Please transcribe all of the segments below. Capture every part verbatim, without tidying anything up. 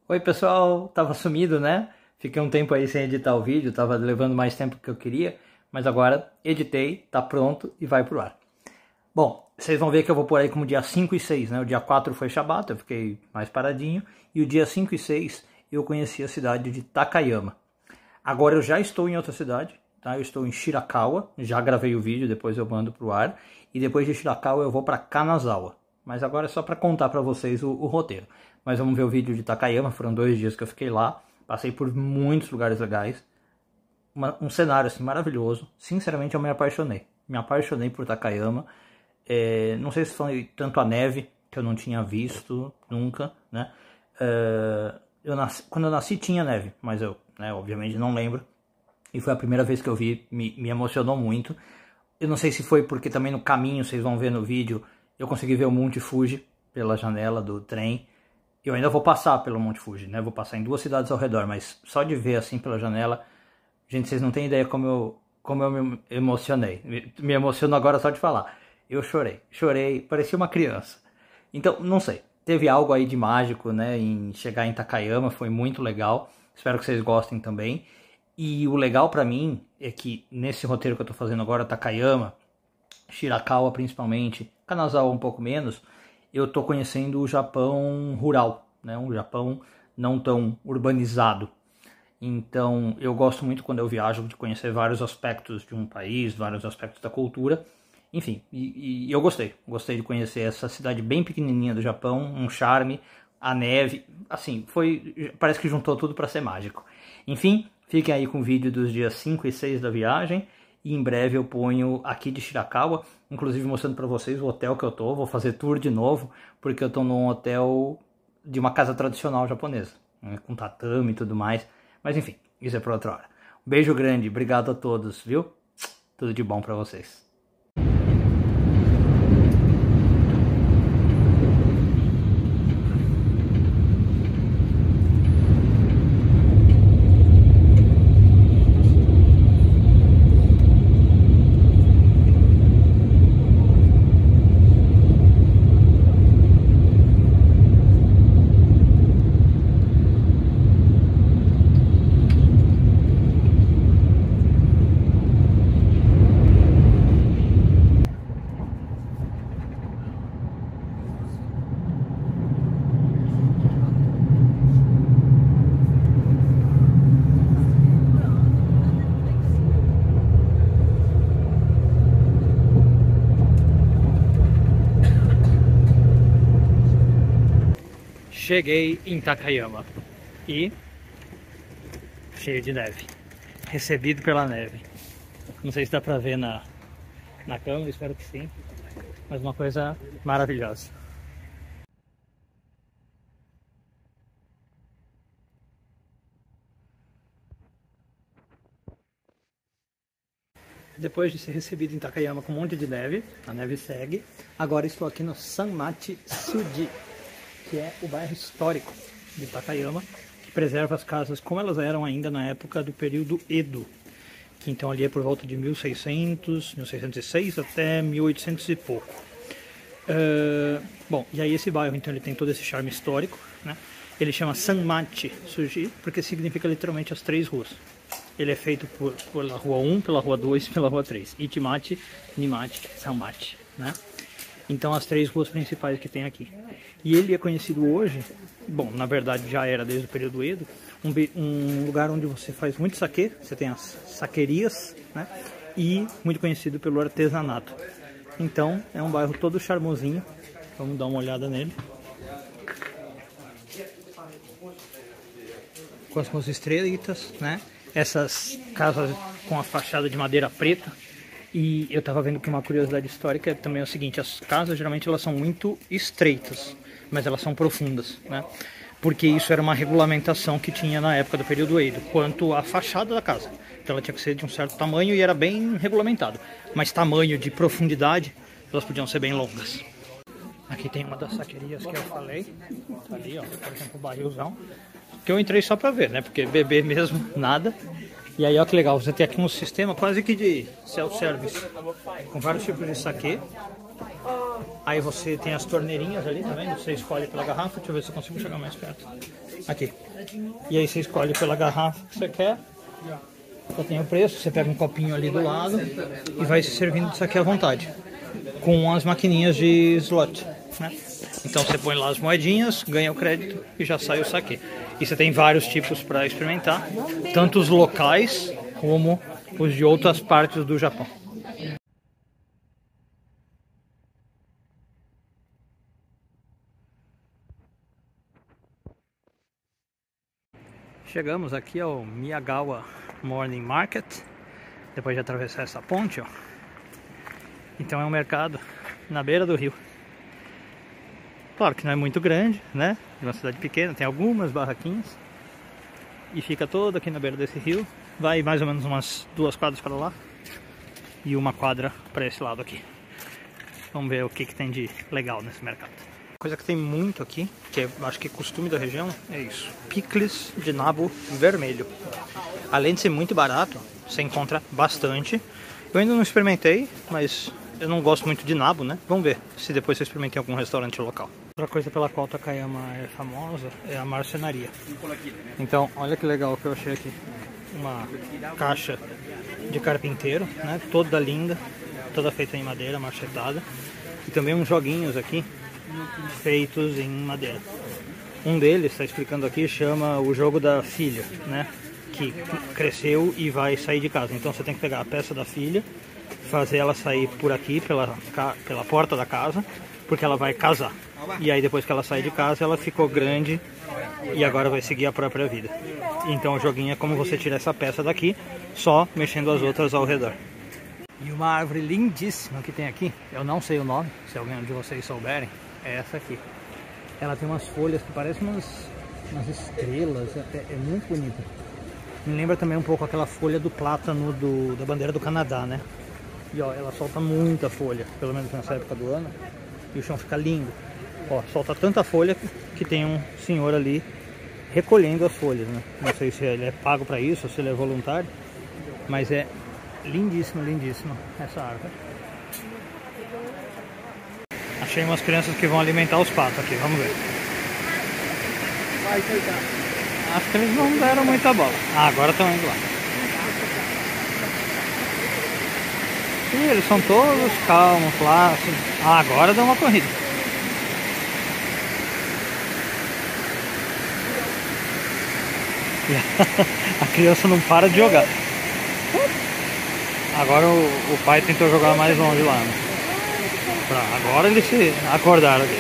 Oi pessoal, tava sumido, né? Fiquei um tempo aí sem editar o vídeo, tava levando mais tempo do que eu queria, mas agora editei, tá pronto e vai pro ar. Bom, vocês vão ver que eu vou por aí como dia cinco e seis, né? O dia quatro foi Shabat, eu fiquei mais paradinho, e o dia cinco e seis eu conheci a cidade de Takayama. Agora eu já estou em outra cidade, tá? Eu estou em Shirakawa, já gravei o vídeo, depois eu mando pro ar, e depois de Shirakawa eu vou para Kanazawa. Mas agora é só para contar para vocês o, o roteiro. Mas vamos ver o vídeo de Takayama, foram dois dias que eu fiquei lá, passei por muitos lugares legais, Uma, um cenário assim maravilhoso, sinceramente eu me apaixonei, me apaixonei por Takayama, é, não sei se foi tanto a neve, que eu não tinha visto nunca, né, é, eu nasci, quando eu nasci tinha neve, mas eu, né, obviamente não lembro, e foi a primeira vez que eu vi, me, me emocionou muito, eu não sei se foi porque também no caminho, vocês vão ver no vídeo, eu consegui ver o Monte Fuji pela janela do trem. Eu ainda vou passar pelo Monte Fuji, né? Vou passar em duas cidades ao redor, mas só de ver assim pela janela, gente, vocês não têm ideia como eu, como eu me emocionei. Me, me emociono agora só de falar. Eu chorei, chorei, parecia uma criança. Então, não sei, teve algo aí de mágico, né? Em chegar em Takayama, foi muito legal. Espero que vocês gostem também. E o legal pra mim é que nesse roteiro que eu tô fazendo agora, Takayama, Shirakawa principalmente, Kanazawa um pouco menos, eu estou conhecendo o Japão rural, né? Um Japão não tão urbanizado. Então eu gosto muito quando eu viajo de conhecer vários aspectos de um país, vários aspectos da cultura. Enfim, e, e eu gostei, gostei de conhecer essa cidade bem pequenininha do Japão, um charme, a neve, assim, foi, parece que juntou tudo para ser mágico. Enfim, fiquem aí com o vídeo dos dias cinco e seis da viagem. E em breve eu ponho aqui de Shirakawa, inclusive mostrando para vocês o hotel que eu tô. Vou fazer tour de novo, porque eu tô num hotel de uma casa tradicional japonesa, né, com tatame e tudo mais. Mas enfim, isso é para outra hora. Um beijo grande, obrigado a todos, viu? Tudo de bom para vocês. Cheguei em Takayama e cheio de neve, recebido pela neve. Não sei se dá pra ver na, na câmera, espero que sim, mas uma coisa maravilhosa. Depois de ser recebido em Takayama com um monte de neve, a neve segue, agora estou aqui no Sanmachi Tsuji, que é o bairro histórico de Takayama, que preserva as casas como elas eram ainda na época do período Edo, que então ali é por volta de mil e seiscentos, mil seiscentos e seis até mil e oitocentos e pouco. Uh, bom, e aí esse bairro então ele tem todo esse charme histórico, né? Ele chama Sanmachi Tsuji porque significa literalmente as três ruas. Ele é feito por, pela rua um, pela rua dois e pela rua três. Ichimachi, Nimachi, Sanmachi, né? Então as três ruas principais que tem aqui. E ele é conhecido hoje, bom, na verdade já era desde o período Edo, um, um lugar onde você faz muito saquê, você tem as saquerias, né? E muito conhecido pelo artesanato. Então é um bairro todo charmosinho, vamos dar uma olhada nele. Com as ruas estreitas, né? Essas casas com a fachada de madeira preta. E eu estava vendo que uma curiosidade histórica é também o seguinte, as casas geralmente elas são muito estreitas, mas elas são profundas, né? Porque isso era uma regulamentação que tinha na época do período Edo, quanto à fachada da casa. Então ela tinha que ser de um certo tamanho e era bem regulamentado. Mas tamanho de profundidade, elas podiam ser bem longas. Aqui tem uma das saquerias que eu falei, tá ali ó, por exemplo o barrilzão, que eu entrei só pra ver, né? Porque beber mesmo, nada. E aí, ó que legal, você tem aqui um sistema quase que de self-service, com vários tipos de saquê. Aí você tem as torneirinhas ali, tá vendo? Você escolhe pela garrafa, deixa eu ver se eu consigo chegar mais perto. Aqui. E aí você escolhe pela garrafa que você quer. Já tem o preço, você pega um copinho ali do lado e vai se servindo disso aqui à vontade. Com as maquininhas de slot, né? Então você põe lá as moedinhas, ganha o crédito e já sai o saque. E você tem vários tipos para experimentar, tanto os locais como os de outras partes do Japão. Chegamos aqui ao Miyagawa Morning Market, depois de atravessar essa ponte, ó. Então é um mercado na beira do rio. Claro que não é muito grande, né? É uma cidade pequena, tem algumas barraquinhas. E fica todo aqui na beira desse rio. Vai mais ou menos umas duas quadras para lá e uma quadra para esse lado aqui. Vamos ver o que, que tem de legal nesse mercado. Coisa que tem muito aqui, que é, acho que é costume da região, é isso. Picles de nabo vermelho. Além de ser muito barato, você encontra bastante. Eu ainda não experimentei, mas eu não gosto muito de nabo, né? Vamos ver se depois eu experimentei em algum restaurante local. Outra coisa pela qual Takayama é famosa é a marcenaria. Então, olha que legal que eu achei aqui. Uma caixa de carpinteiro, né? Toda linda, toda feita em madeira, machetada. E também uns joguinhos aqui, feitos em madeira. Um deles, está explicando aqui, chama o jogo da filha, né? Que cresceu e vai sair de casa. Então você tem que pegar a peça da filha, fazer ela sair por aqui, pela, pela porta da casa, porque ela vai casar. E aí depois que ela sai de casa, ela ficou grande e agora vai seguir a própria vida. Então o joguinho é como você tirar essa peça daqui, só mexendo as outras ao redor. E uma árvore lindíssima que tem aqui, eu não sei o nome, se alguém de vocês souberem, é essa aqui. Ela tem umas folhas que parecem umas, umas estrelas, é, é muito bonita. Me lembra também um pouco aquela folha do plátano do, da bandeira do Canadá, né? E ó, ela solta muita folha, pelo menos nessa época do ano, e o chão fica lindo. Ó, solta tanta folha que tem um senhor ali recolhendo as folhas, né? Não sei se ele é pago para isso ou se ele é voluntário, mas é lindíssima, lindíssima essa árvore. Achei umas crianças que vão alimentar os patos aqui, vamos ver. Acho que eles não deram muita bola. Ah, agora estão indo lá. E eles são todos calmos, plácidos. Ah, agora dá uma corrida. A criança não para de jogar. Agora o, o pai tentou jogar mais longe lá, né? Pra, agora eles se acordaram aqui.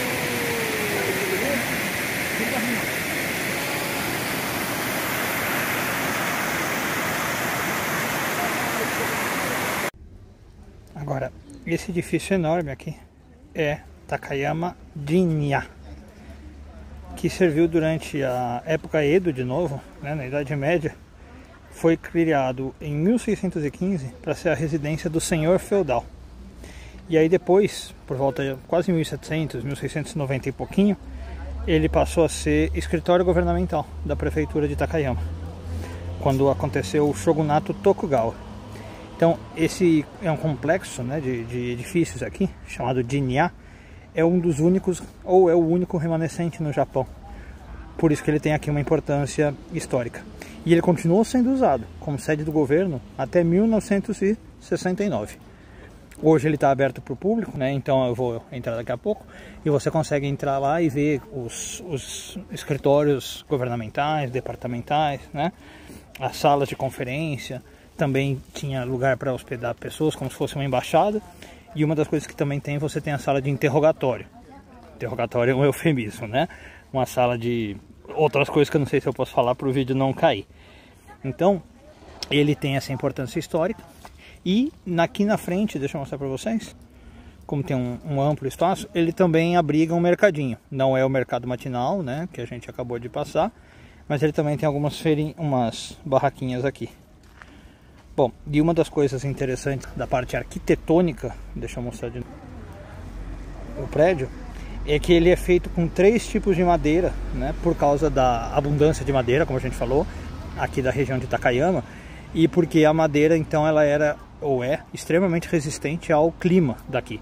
Agora, esse edifício enorme aqui é Takayama Jinya, que serviu durante a época Edo de novo, né, na Idade Média. Foi criado em mil seiscentos e quinze para ser a residência do senhor feudal. E aí depois, por volta de quase mil e setecentos, mil seiscentos e noventa e pouquinho, ele passou a ser escritório governamental da prefeitura de Takayama, quando aconteceu o shogunato Tokugawa. Então esse é um complexo, né, de, de edifícios aqui, chamado Jinya, é um dos únicos, ou é o único remanescente no Japão. Por isso que ele tem aqui uma importância histórica. E ele continuou sendo usado como sede do governo até mil novecentos e sessenta e nove. Hoje ele está aberto para o público, né? Então eu vou entrar daqui a pouco e você consegue entrar lá e ver os, os escritórios governamentais, departamentais, né? As salas de conferência. Também tinha lugar para hospedar pessoas, como se fosse uma embaixada. E uma das coisas que também tem, você tem a sala de interrogatório. Interrogatório é um eufemismo, né? Uma sala de outras coisas que eu não sei se eu posso falar para o vídeo não cair. Então, ele tem essa importância histórica. E aqui na frente, deixa eu mostrar para vocês, como tem um, um amplo espaço, ele também abriga um mercadinho. Não é o mercado matinal, né, que a gente acabou de passar, mas ele também tem algumas feirinhas, umas barraquinhas aqui. Bom, e uma das coisas interessantes da parte arquitetônica, deixa eu mostrar de novo, o prédio, é que ele é feito com três tipos de madeira, né, por causa da abundância de madeira, como a gente falou, aqui da região de Takayama, e porque a madeira, então, ela era, ou é, extremamente resistente ao clima daqui.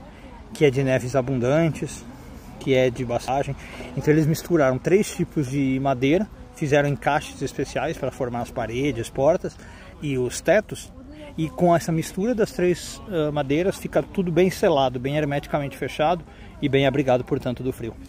que é de neves abundantes, que é de passagem. Então eles misturaram três tipos de madeira, fizeram encaixes especiais para formar as paredes, portas e os tetos. E com essa mistura das três uh, madeiras fica tudo bem selado, bem hermeticamente fechado e bem abrigado, portanto, do frio.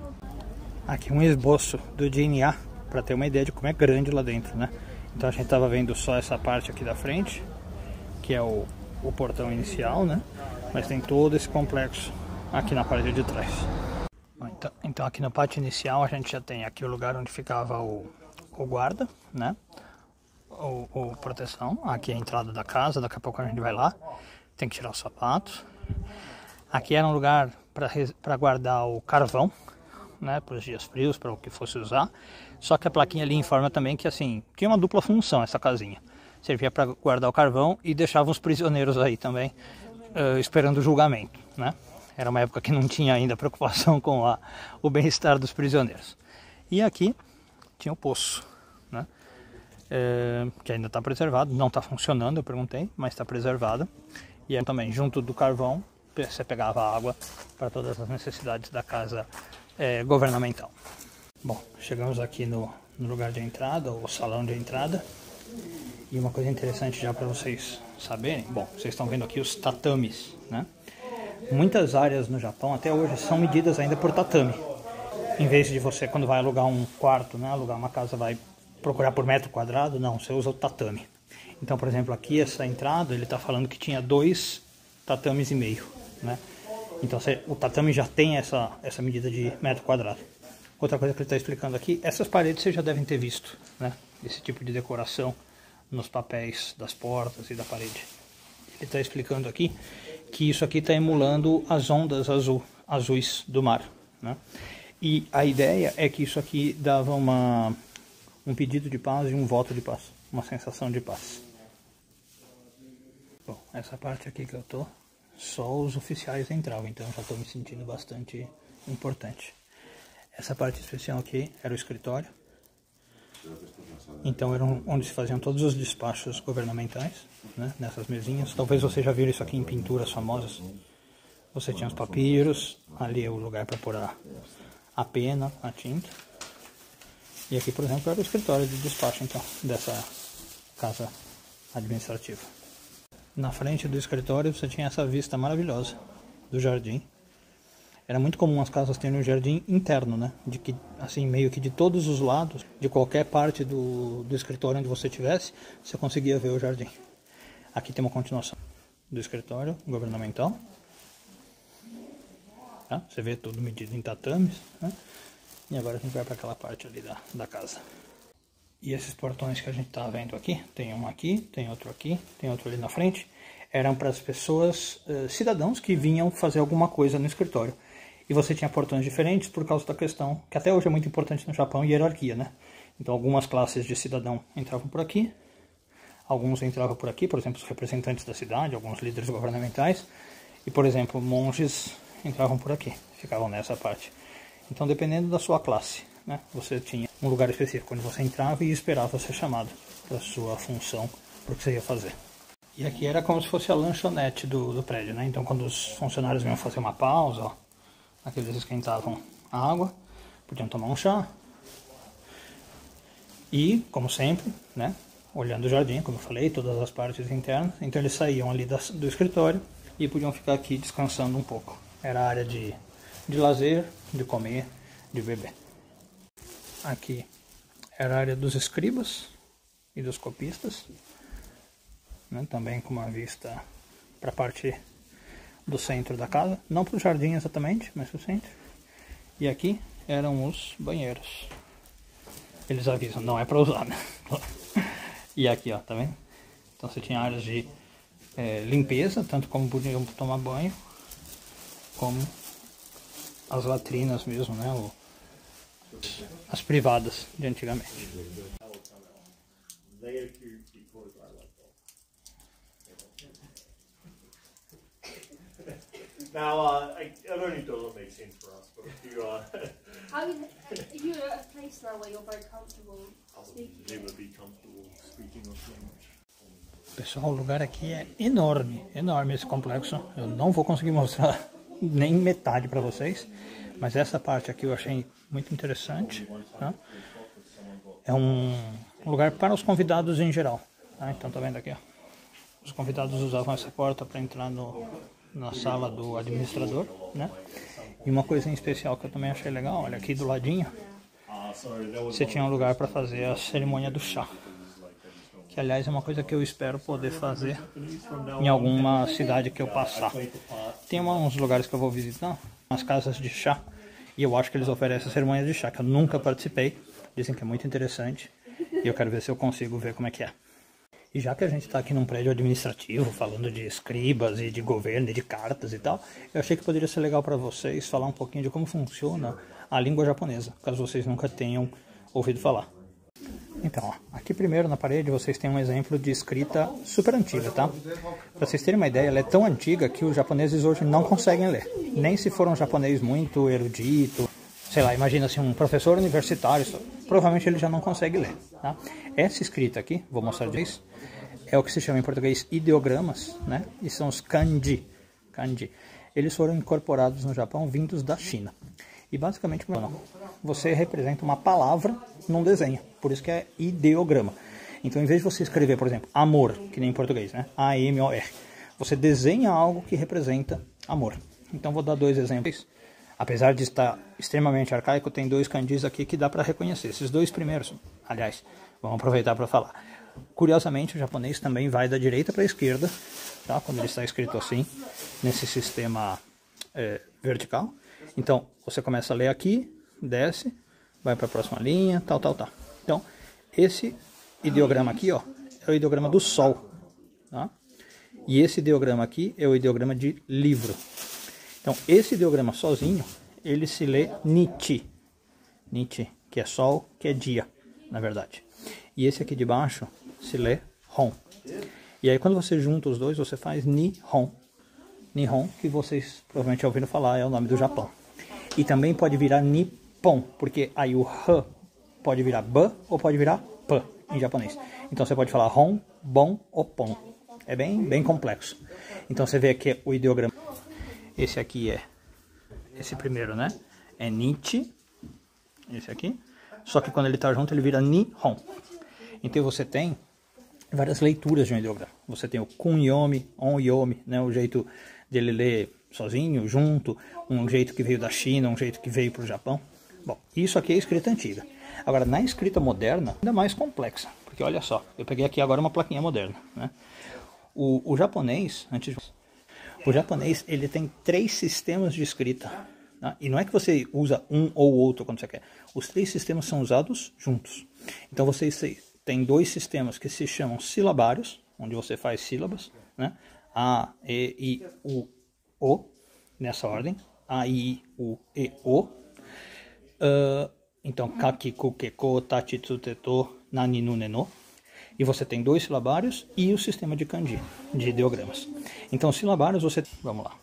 Aqui um esboço do D N A para ter uma ideia de como é grande lá dentro, né? Então a gente estava vendo só essa parte aqui da frente, que é o, o portão inicial, né? Mas tem todo esse complexo aqui na parede de trás. Então, então aqui no pátio inicial a gente já tem aqui o lugar onde ficava o, o guarda, né? O, o proteção. Aqui é a entrada da casa, daqui a pouco a gente vai lá. Tem que tirar os sapatos. Aqui era um lugar para guardar o carvão, né, para os dias frios, para o que fosse usar. Só que a plaquinha ali informa também que assim, tinha uma dupla função essa casinha. Servia para guardar o carvão e deixava os prisioneiros aí também, uh, esperando o julgamento, né? Era uma época que não tinha ainda preocupação com a, o bem-estar dos prisioneiros. E aqui tinha o poço, né? É, que ainda está preservado, não está funcionando, eu perguntei, mas está preservado. E aí também, junto do carvão, você pegava água para todas as necessidades da casa é, governamental. Bom, chegamos aqui no, no lugar de entrada, o salão de entrada. E uma coisa interessante já para vocês saberem, bom, vocês estão vendo aqui os tatames, né? Muitas áreas no Japão até hoje são medidas ainda por tatame. Em vez de você, quando vai alugar um quarto, né, alugar uma casa, vai procurar por metro quadrado, não, você usa o tatame. Então, por exemplo, aqui essa entrada, ele está falando que tinha dois tatames e meio, né? Então você, o tatame já tem essa, essa medida de metro quadrado. Outra coisa que ele está explicando aqui, essas paredes vocês já devem ter visto, né? Esse tipo de decoração nos papéis das portas e da parede. Ele está explicando aqui que isso aqui está emulando as ondas azul, azuis do mar, né? E a ideia é que isso aqui dava uma, um pedido de paz e um voto de paz, uma sensação de paz. Bom, essa parte aqui que eu tô, só os oficiais entravam, então eu já estou me sentindo bastante importante. Essa parte especial aqui era o escritório. Então era onde se faziam todos os despachos governamentais, né, nessas mesinhas. Talvez você já viram isso aqui em pinturas famosas. Você tinha os papiros, ali é o lugar para pôr a, a pena, a tinta. E aqui, por exemplo, era o escritório de despacho, então, dessa casa administrativa. Na frente do escritório você tinha essa vista maravilhosa do jardim. Era muito comum as casas terem um jardim interno, né? De que, assim, meio que de todos os lados, de qualquer parte do, do escritório onde você estivesse, você conseguia ver o jardim. Aqui tem uma continuação do escritório governamental. Tá? Você vê tudo medido em tatames, né? E agora a gente vai para aquela parte ali da, da casa. E esses portões que a gente está vendo aqui, tem um aqui, tem outro aqui, tem outro ali na frente, eram para as pessoas, eh, cidadãos que vinham fazer alguma coisa no escritório. E você tinha portões diferentes por causa da questão, que até hoje é muito importante no Japão, hierarquia, né? Então algumas classes de cidadão entravam por aqui, alguns entravam por aqui, por exemplo, os representantes da cidade, alguns líderes governamentais, e, por exemplo, monges entravam por aqui, ficavam nessa parte. Então, dependendo da sua classe, né, você tinha um lugar específico onde você entrava e esperava ser chamado para a sua função, para o que você ia fazer. E aqui era como se fosse a lanchonete do, do prédio, né? Então, quando os funcionários vinham fazer uma pausa, ó, aqui eles esquentavam a água, podiam tomar um chá. E, como sempre, né, olhando o jardim, como eu falei, todas as partes internas. Então eles saíam ali da, do escritório e podiam ficar aqui descansando um pouco. Era a área de, de lazer, de comer, de beber. Aqui era a área dos escribas e dos copistas, né, também com uma vista para a parte do centro da casa, não para o jardim exatamente, mas para o centro. E aqui eram os banheiros. Eles avisam, não é para usar, né? E aqui, ó, tá vendo? Então você tinha áreas de é, limpeza, tanto como podiam tomar banho, como as latrinas mesmo, né? O, as privadas de antigamente. Now, uh, I, I don't need to make sense for us, but if you, uh, How is, are you at a place now where you're very comfortable I would speaking? never be comfortable speaking of language. Pessoal, o lugar aqui é enorme, enorme esse complexo. Eu não vou conseguir mostrar nem metade para vocês, mas essa parte aqui eu achei muito interessante, tá? É um lugar para os convidados em geral, tá? Então tá vendo aqui, ó. Os convidados usavam essa porta para entrar no, na sala do administrador, né? E uma coisa em especial que eu também achei legal, olha, aqui do ladinho, você tinha um lugar para fazer a cerimônia do chá. Que, aliás, é uma coisa que eu espero poder fazer em alguma cidade que eu passar. Tem uns lugares que eu vou visitar, umas casas de chá, e eu acho que eles oferecem a cerimônia de chá, que eu nunca participei. Dizem que é muito interessante, e eu quero ver se eu consigo ver como é que é. E já que a gente está aqui num prédio administrativo, falando de escribas e de governo e de cartas e tal, eu achei que poderia ser legal para vocês falar um pouquinho de como funciona a língua japonesa, caso vocês nunca tenham ouvido falar. Então, ó, aqui primeiro na parede vocês têm um exemplo de escrita super antiga, tá? Para vocês terem uma ideia, ela é tão antiga que os japoneses hoje não conseguem ler. Nem se for um japonês muito erudito, sei lá, imagina assim, um professor universitário, provavelmente ele já não consegue ler, tá? Essa escrita aqui, vou mostrar de vez, é o que se chama em português ideogramas, né? E são os kanji. Kanji. Eles foram incorporados no Japão vindos da China. E basicamente, você representa uma palavra num desenho. Por isso que é ideograma. Então, em vez de você escrever, por exemplo, amor, que nem em português, né? A M O R. Você desenha algo que representa amor. Então, vou dar dois exemplos. Apesar de estar extremamente arcaico, tem dois kanjis aqui que dá para reconhecer. Esses dois primeiros, aliás, vamos aproveitar para falar. Curiosamente, o japonês também vai da direita para a esquerda, tá? Quando ele está escrito assim, nesse sistema é, vertical. Então, você começa a ler aqui, desce, vai para a próxima linha, tal, tal, tal. Então, esse ideograma aqui, ó, é o ideograma do Sol, tá? E esse ideograma aqui é o ideograma de livro. Então, esse ideograma sozinho, ele se lê Nichi. Nichi, que é Sol, que é dia, na verdade. E esse aqui de baixo se lê Hon. E aí, quando você junta os dois, você faz Nihon. Nihon, que vocês provavelmente já ouviram falar, é o nome do Japão. E também pode virar Nippon, porque aí o H pode virar B ou pode virar P em japonês. Então você pode falar Hon, Bon ou Pon. É bem, bem complexo. Então você vê aqui o ideograma. Esse aqui é, esse primeiro, né? É Nichi, esse aqui. Só que quando ele está junto ele vira Nihon. Então você tem várias leituras de um ideograma. Você tem o kunyomi, onyomi, né? O jeito dele ler sozinho, junto, um jeito que veio da China, um jeito que veio para o Japão. Bom, isso aqui é escrita antiga. Agora, na escrita moderna, ainda mais complexa, porque olha só, eu peguei aqui agora uma plaquinha moderna, né? O, o japonês, antes de... o japonês, ele tem três sistemas de escrita, tá? E não é que você usa um ou outro quando você quer. Os três sistemas são usados juntos. Então, você tem dois sistemas que se chamam silabários, onde você faz sílabas, né? A, E, I, U, O, nessa ordem, A, I, U, E, O. Uh, então, Kaki, Ku, Keko, Tachi, Tsu, Teto, Nani, Nu, Neno. E você tem dois silabários e o sistema de kanji, de ideogramas. Então, silabários você... Vamos lá.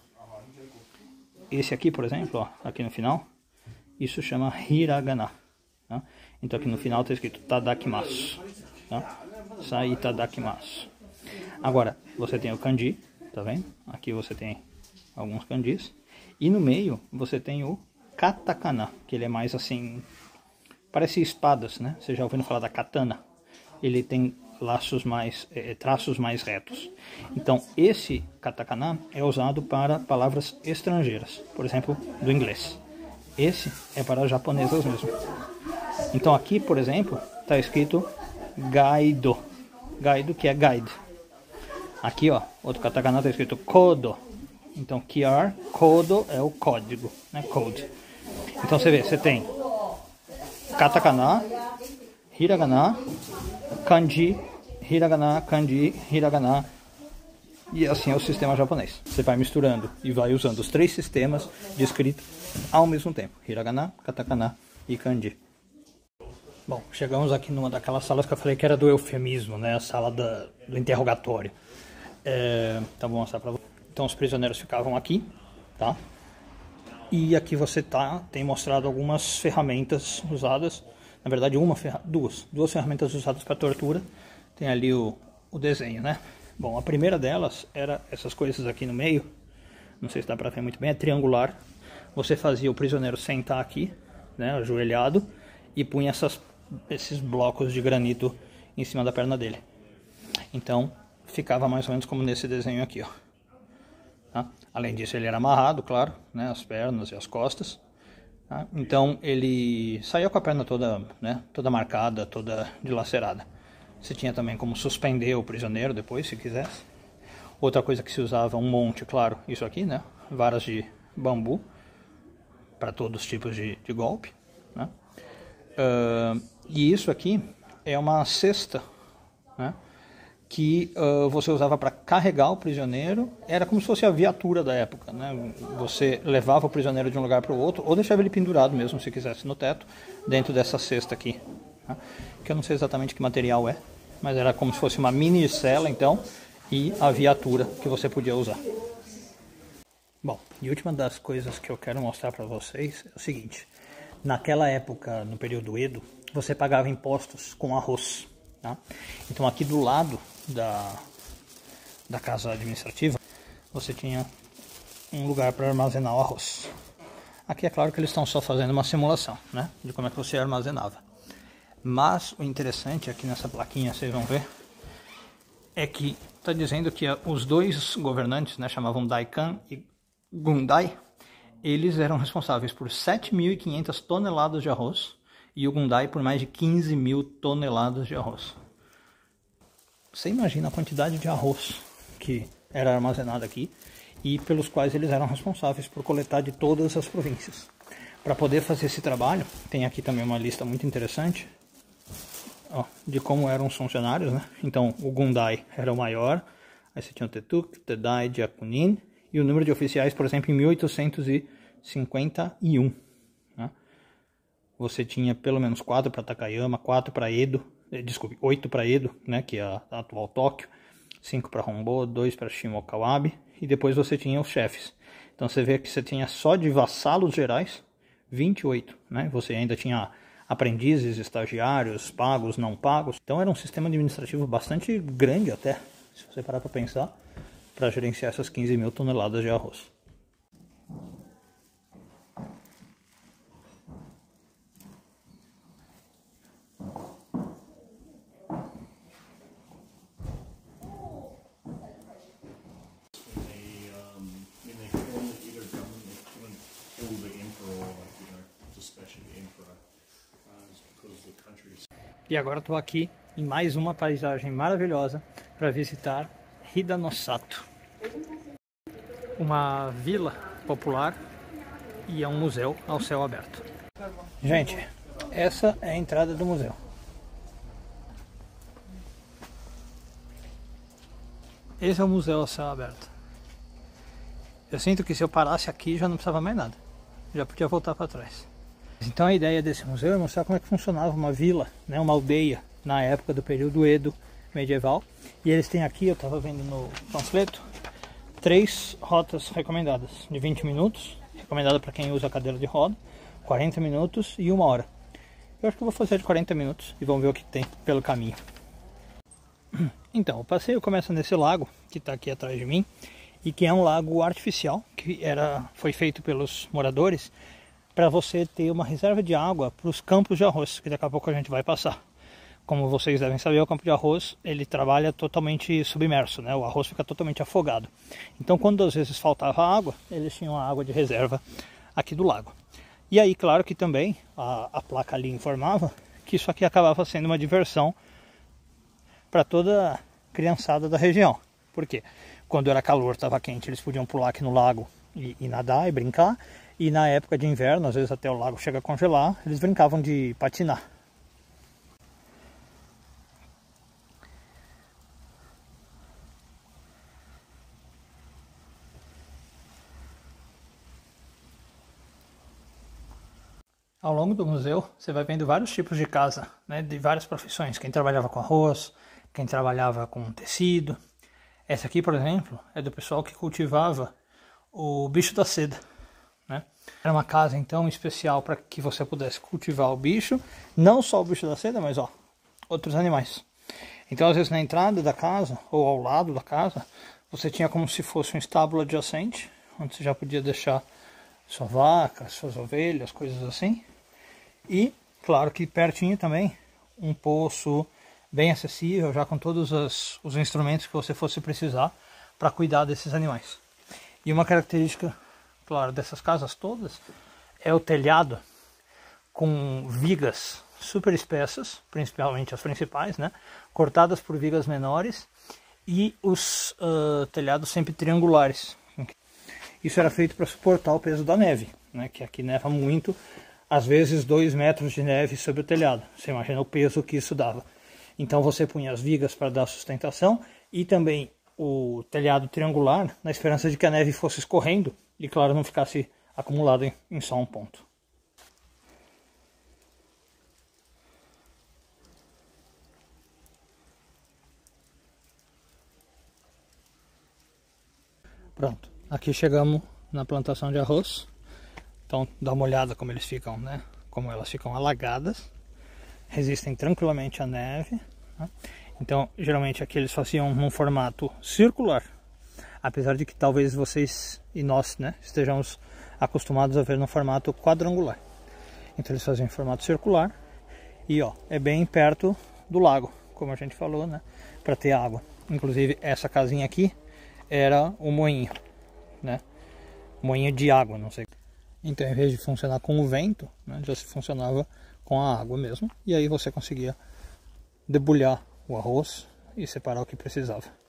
Esse aqui, por exemplo, ó, aqui no final, isso chama hiragana. Tá? Então, aqui no final está escrito Tadakimasu. Tá? Sai Tadakimasu. Agora, você tem o kanji, tá vendo? Aqui você tem alguns kanjis. E no meio você tem o katakana, que ele é mais assim, parece espadas, né? Você já ouviu falar da katana? Ele tem laços mais, é, traços mais retos. Então esse katakana é usado para palavras estrangeiras, por exemplo, do inglês. Esse é para japonesas mesmo. Então aqui, por exemplo, está escrito Gaido. Gaido, que é guide. Aqui, ó, outro katakana está escrito Kodo. Então, Q R, Kodo é o código, né? Code. Então, você vê, você tem katakana, hiragana, kanji, hiragana, kanji, hiragana. E assim é o sistema japonês. Você vai misturando e vai usando os três sistemas de escrita ao mesmo tempo. Hiragana, katakana e kanji. Bom, chegamos aqui numa daquelas salas que eu falei que era do eufemismo, né? A sala da, do interrogatório. É, então vou mostrar para vocês. Então os prisioneiros ficavam aqui, tá? E aqui você tá, tem mostrado algumas ferramentas usadas. Na verdade, uma ferra duas. Duas ferramentas usadas para tortura. Tem ali o, o desenho, né? Bom, a primeira delas era essas coisas aqui no meio. não sei se dá pra ver muito bem, é triangular. Você fazia o prisioneiro sentar aqui, né, ajoelhado, e punha essas, esses blocos de granito em cima da perna dele. Então, ficava mais ou menos como nesse desenho aqui, ó. Tá? Além disso, ele era amarrado, claro, né, as pernas e as costas. Tá? Então, ele saía com a perna toda, né, toda marcada, toda dilacerada. Você tinha também como suspender o prisioneiro depois, se quisesse. Outra coisa que se usava, um monte, claro, isso aqui, né, varas de bambu, para todos os tipos de, de golpe, né? Uh, e isso aqui é uma cesta, né, que uh, você usava para carregar o prisioneiro. Era como se fosse a viatura da época, né? Você levava o prisioneiro de um lugar para o outro, ou deixava ele pendurado mesmo, se quisesse, no teto, dentro dessa cesta aqui, né? Que eu não sei exatamente que material é, mas era como se fosse uma mini cela, então, e a viatura que você podia usar. Bom, e última das coisas que eu quero mostrar para vocês é o seguinte. Naquela época, no período Edo, você pagava impostos com arroz, tá? Então aqui do lado da, da casa administrativa, você tinha um lugar para armazenar o arroz. Aqui é claro que eles estão só fazendo uma simulação, né, de como é que você armazenava. Mas o interessante aqui nessa plaquinha, vocês vão ver, é que está dizendo que os dois governantes, né, chamavam Daikan e Gundai, eles eram responsáveis por sete mil e quinhentas toneladas de arroz e o Gundai por mais de quinze mil toneladas de arroz. Você imagina a quantidade de arroz que era armazenado aqui e pelos quais eles eram responsáveis por coletar de todas as províncias. Para poder fazer esse trabalho, tem aqui também uma lista muito interessante, ó, de como eram os funcionários, né? Então o Gundai era o maior, aí você tinha o Tetuk, Tedai, Jakunin, e o número de oficiais, por exemplo, em mil oitocentos e cinquenta e um. Né? Você tinha pelo menos quatro para Takayama, quatro para Edo, eh, desculpe, oito para Edo, né, que é a, a atual Tóquio, cinco para Honbo, dois para Shimokawabe, e depois você tinha os chefes. Então você vê que você tinha só de vassalos gerais, vinte e oito. Né? Você ainda tinha aprendizes, estagiários, pagos, não pagos. Então era um sistema administrativo bastante grande até, se você parar para pensar, para gerenciar essas quinze mil toneladas de arroz. E agora estou aqui em mais uma paisagem maravilhosa para visitar Hida-no-Sato, uma vila popular e é um museu ao céu aberto. Gente, essa é a entrada do museu. Esse é o museu ao céu aberto. Eu sinto que se eu parasse aqui já não precisava mais nada, já podia voltar para trás. Então a ideia desse museu é mostrar como é que funcionava uma vila, né, uma aldeia na época do período Edo medieval. E eles têm aqui, eu estava vendo no panfleto, três rotas recomendadas de vinte minutos, recomendada para quem usa a cadeira de roda, quarenta minutos e uma hora. Eu acho que eu vou fazer de quarenta minutos e vamos ver o que tem pelo caminho. Então, o passeio começa nesse lago que está aqui atrás de mim e que é um lago artificial que era, foi feito pelos moradores para você ter uma reserva de água para os campos de arroz, que daqui a pouco a gente vai passar. Como vocês devem saber, o campo de arroz ele trabalha totalmente submerso, né? O arroz fica totalmente afogado. Então, quando às vezes faltava água, eles tinham a água de reserva aqui do lago. E aí, claro que também a, a placa ali informava que isso aqui acabava sendo uma diversão para toda a criançada da região. Por quê? Quando era calor, estava quente, eles podiam pular aqui no lago e, e nadar e brincar. E na época de inverno, às vezes até o lago chega a congelar, eles brincavam de patinar. Ao longo do museu, você vai vendo vários tipos de casa, né, de várias profissões. Quem trabalhava com arroz, quem trabalhava com tecido. Essa aqui, por exemplo, é do pessoal que cultivava o bicho da seda. Né? Era uma casa então especial para que você pudesse cultivar o bicho, não só o bicho da seda, mas ó, outros animais. Então às vezes na entrada da casa ou ao lado da casa você tinha como se fosse um estábulo adjacente, onde você já podia deixar sua vaca, suas ovelhas, coisas assim. E, claro que pertinho também, um poço bem acessível, já com todos os, os instrumentos que você fosse precisar para cuidar desses animais. E uma característica, claro, dessas casas todas é o telhado com vigas super espessas, principalmente as principais, né, cortadas por vigas menores, e os uh, telhados sempre triangulares. Isso era feito para suportar o peso da neve, né, que aqui neva muito, às vezes dois metros de neve sobre o telhado. Você imagina o peso que isso dava. Então você punha as vigas para dar sustentação e também o telhado triangular, na esperança de que a neve fosse escorrendo e, claro, não ficasse acumulado em, em só um ponto. Pronto, aqui chegamos na plantação de arroz. Então dá uma olhada como eles ficam, né? Como elas ficam alagadas, resistem tranquilamente à neve, né? Então geralmente aqui eles faziam num formato circular, apesar de que talvez vocês e nós, né, estejamos acostumados a ver no formato quadrangular. Então eles faziam em formato circular e ó, é bem perto do lago, como a gente falou, né, para ter água. Inclusive essa casinha aqui era o moinho, né, moinho de água, não sei. Então, em vez de funcionar com o vento, né, já se funcionava com a água mesmo. E aí você conseguia debulhar o arroz e separar o que precisava.